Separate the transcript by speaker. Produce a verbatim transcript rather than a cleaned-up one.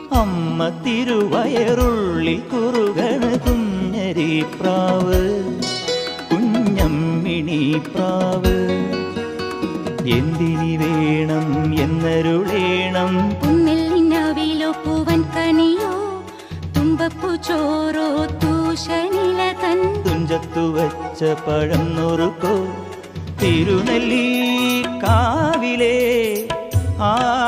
Speaker 1: അമ്മ തിരുവയറുള്ളിൽ കുറുകണ കുഞ്ഞരി പ്രാവ് കുഞ്ഞമ്മിണി പ്രാവ് എന്തിനി വേണം എന്നരുളേണം
Speaker 2: പുന്നെല്ലിനവിലോ പൂവൻ കനിയോ തുമ്പപ്പൂ ചോറോ തൂശനില തൻ
Speaker 1: തുഞ്ചത്തു വച്ച പഴം നുറുക്കോ തിരുനെല്ലി കാവിലെ ആ